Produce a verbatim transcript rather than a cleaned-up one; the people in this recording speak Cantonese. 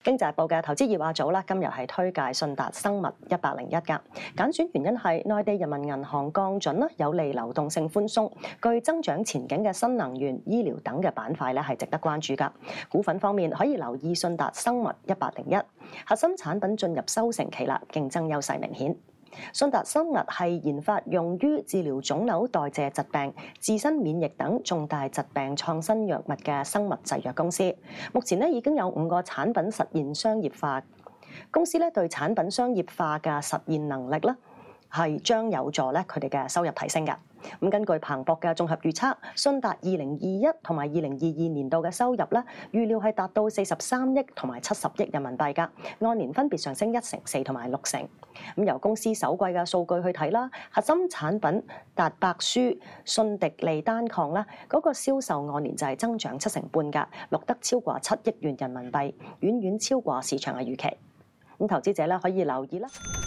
經濟日報嘅投資熱話組啦，今日係推介信達生物一百零一㗎。揀選原因係內地人民銀行降準啦，有利流動性寬鬆，具增長前景嘅新能源、醫療等嘅板塊咧係值得關注㗎。股份方面可以留意信達生物一百零一，核心產品進入收成期啦，競爭優勢明顯。信達生物係研發用於治療腫瘤、代謝疾病、自身免疫等重大疾病創新藥物嘅生物製藥公司。目前咧已經有五個產品實現商業化，公司咧對產品商業化嘅實現能力咧係將有助咧佢哋嘅收入提升嘅。咁根據彭博嘅綜合預測，信達二零二一同埋二零二二年度嘅收入咧，預料係達到四十三億同埋七十億人民幣㗎，按年分別上升一成四同埋六成。咁由公司首季嘅數據去睇啦，核心產品達百舒、信迪利單抗啦，嗰個銷售按年就係增長七成半㗎，錄得超過七億元人民幣，遠遠超過市場嘅預期。咁投資者咧可以留意啦。